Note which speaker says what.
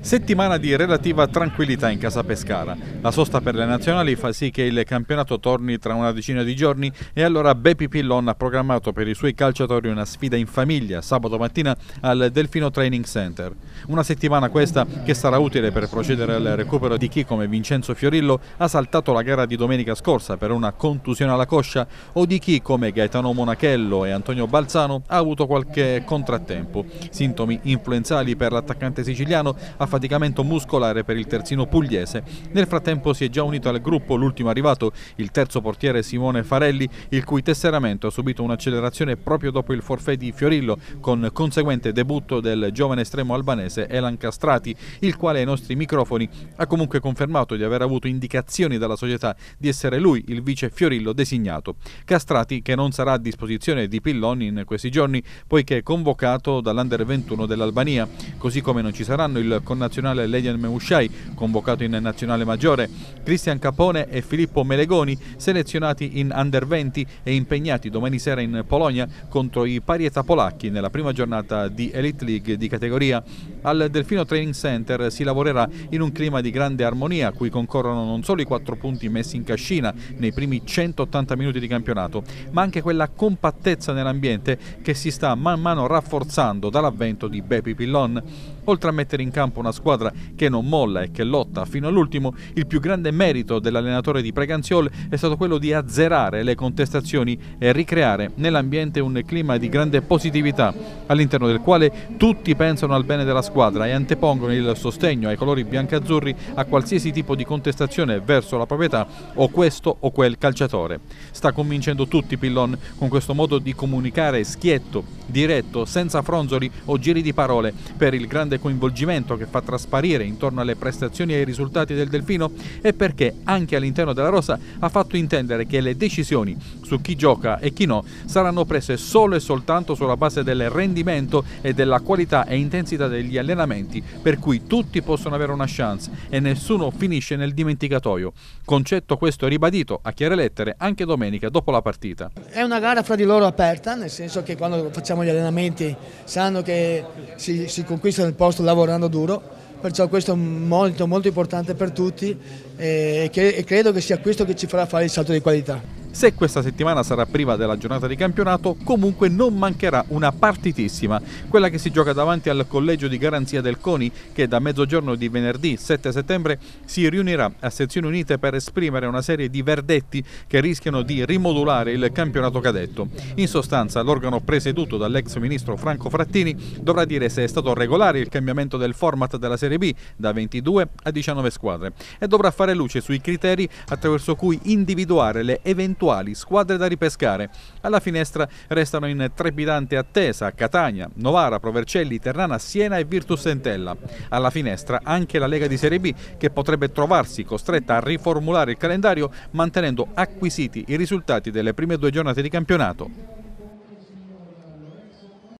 Speaker 1: Settimana di relativa tranquillità in casa Pescara. La sosta per le nazionali fa sì che il campionato torni tra una decina di giorni e allora Bepi Pillon ha programmato per i suoi calciatori una sfida in famiglia sabato mattina al Delfino Training Center. Una settimana questa che sarà utile per procedere al recupero di chi come Vincenzo Fiorillo ha saltato la gara di domenica scorsa per una contusione alla coscia o di chi come Gaetano Monachello e Antonio Balzano ha avuto qualche contrattempo. Sintomi influenzali per l'attaccante siciliano, affaticamento muscolare per il terzino pugliese. Nel frattempo si è già unito al gruppo l'ultimo arrivato, il terzo portiere Simone Farelli, il cui tesseramento ha subito un'accelerazione proprio dopo il forfait di Fiorillo, con conseguente debutto del giovane estremo albanese Elan Castrati, il quale ai nostri microfoni ha comunque confermato di aver avuto indicazioni dalla società di essere lui il vice Fiorillo designato. Castrati che non sarà a disposizione di Pillon in questi giorni poiché è convocato dall'Under 21 dell'Albania, così come non ci saranno il connazionale Ledian Meusciai, convocato in nazionale maggiore, Cristian Capone e Filippo Melegoni, selezionati in Under 20 e impegnati domani sera in Polonia contro i Parieta polacchi nella prima giornata di Elite League di categoria. Al Delfino Training Center si lavorerà in un clima di grande armonia a cui concorrono non solo i 4 punti messi in cascina nei primi 180 minuti di campionato, ma anche quella compattezza nell'ambiente che si sta man mano rafforzando dall'avvento di Bepi Pillon. Oltre a mettere in campo una squadra che non molla e che lotta fino all'ultimo, il più grande merito dell'allenatore di Preganziol è stato quello di azzerare le contestazioni e ricreare nell'ambiente un clima di grande positività, all'interno del quale tutti pensano al bene della squadra e antepongono il sostegno ai colori biancazzurri a qualsiasi tipo di contestazione verso la proprietà o questo o quel calciatore. Sta convincendo tutti Pillon con questo modo di comunicare schietto, diretto, senza fronzoli o giri di parole, per il grande coinvolgimento che fa trasparire intorno alle prestazioni e ai risultati del Delfino e perché anche all'interno della rosa ha fatto intendere che le decisioni su chi gioca e chi no saranno prese solo e soltanto sulla base del rendimento e della qualità e intensità degli allenamenti, per cui tutti possono avere una chance e nessuno finisce nel dimenticatoio. Concetto questo ribadito a chiare lettere anche domenica dopo la partita.
Speaker 2: È una gara fra di loro aperta, nel senso che quando facciamo gli allenamenti sanno che si conquista il posto lavorando duro, perciò questo è molto importante per tutti e credo che sia questo che ci farà fare il salto di qualità.
Speaker 1: Se questa settimana sarà priva della giornata di campionato, comunque non mancherà una partitissima, quella che si gioca davanti al collegio di garanzia del CONI, che da mezzogiorno di venerdì 7 settembre si riunirà a sezioni unite per esprimere una serie di verdetti che rischiano di rimodulare il campionato cadetto. In sostanza, l'organo presieduto dall'ex ministro Franco Frattini dovrà dire se è stato regolare il cambiamento del format della Serie B da 22 a 19 squadre e dovrà fare luce sui criteri attraverso cui individuare le eventuali squadre da ripescare. Alla finestra restano in trepidante attesa Catania, Novara, Provercelli, Ternana, Siena e Virtus Entella. Alla finestra anche la Lega di Serie B, che potrebbe trovarsi costretta a riformulare il calendario mantenendo acquisiti i risultati delle prime 2 giornate di campionato.